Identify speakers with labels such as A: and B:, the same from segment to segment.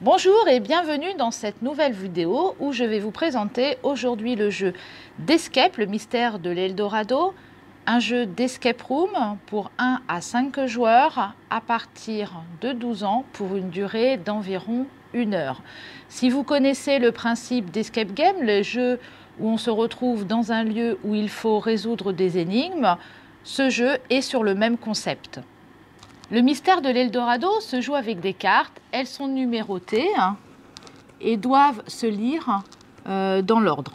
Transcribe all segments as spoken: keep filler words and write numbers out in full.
A: Bonjour et bienvenue dans cette nouvelle vidéo où je vais vous présenter aujourd'hui le jeu d'Escape, le mystère de l'Eldorado, un jeu d'escape room pour un à cinq joueurs à partir de douze ans pour une durée d'environ une heure. Si vous connaissez le principe d'Escape Game, le jeu où on se retrouve dans un lieu où il faut résoudre des énigmes, ce jeu est sur le même concept. Le mystère de l'Eldorado se joue avec des cartes. Elles sont numérotées hein, et doivent se lire euh, dans l'ordre.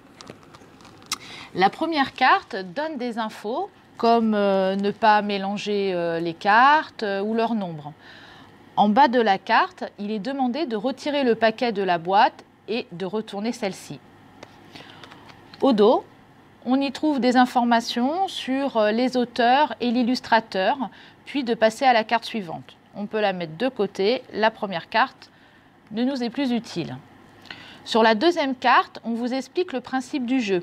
A: La première carte donne des infos comme euh, ne pas mélanger euh, les cartes euh, ou leur nombre. En bas de la carte, il est demandé de retirer le paquet de la boîte et de retourner celle-ci. Au dos, on y trouve des informations sur les auteurs et l'illustrateur, puis de passer à la carte suivante. On peut la mettre de côté, la première carte ne nous est plus utile. Sur la deuxième carte, on vous explique le principe du jeu.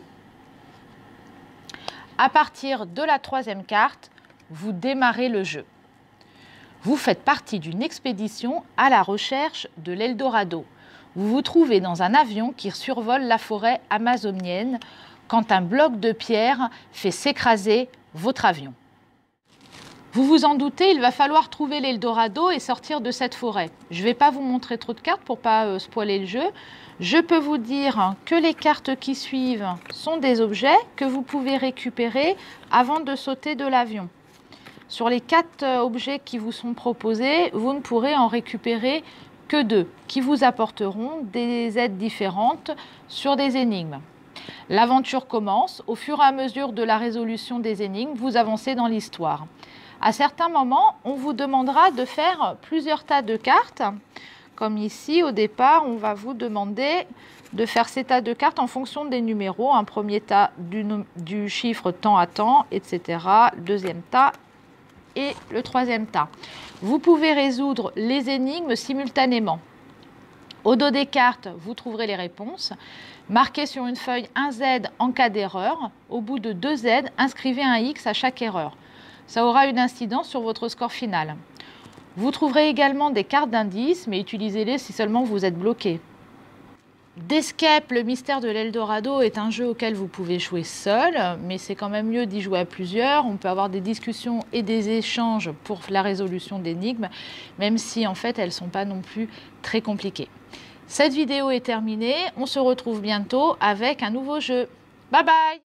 A: À partir de la troisième carte, vous démarrez le jeu. Vous faites partie d'une expédition à la recherche de l'Eldorado. Vous vous trouvez dans un avion qui survole la forêt amazonienne quand un bloc de pierre fait s'écraser votre avion. Vous vous en doutez, il va falloir trouver l'Eldorado et sortir de cette forêt. Je ne vais pas vous montrer trop de cartes pour ne pas euh, spoiler le jeu. Je peux vous dire que les cartes qui suivent sont des objets que vous pouvez récupérer avant de sauter de l'avion. Sur les quatre objets qui vous sont proposés, vous ne pourrez en récupérer que deux, qui vous apporteront des aides différentes sur des énigmes. L'aventure commence. Au fur et à mesure de la résolution des énigmes, vous avancez dans l'histoire. À certains moments, on vous demandera de faire plusieurs tas de cartes. Comme ici, au départ, on va vous demander de faire ces tas de cartes en fonction des numéros. Un premier tas du, du chiffre temps à temps, et cetera. Le deuxième tas et le troisième tas. Vous pouvez résoudre les énigmes simultanément. Au dos des cartes, vous trouverez les réponses. Marquez sur une feuille un Z en cas d'erreur. Au bout de deux Z, inscrivez un X à chaque erreur. Ça aura une incidence sur votre score final. Vous trouverez également des cartes d'indices, mais utilisez-les si seulement vous êtes bloqué. D'Escape, le mystère de l'Eldorado est un jeu auquel vous pouvez jouer seul, mais c'est quand même mieux d'y jouer à plusieurs. On peut avoir des discussions et des échanges pour la résolution d'énigmes, même si en fait elles ne sont pas non plus très compliquées. Cette vidéo est terminée, on se retrouve bientôt avec un nouveau jeu. Bye bye!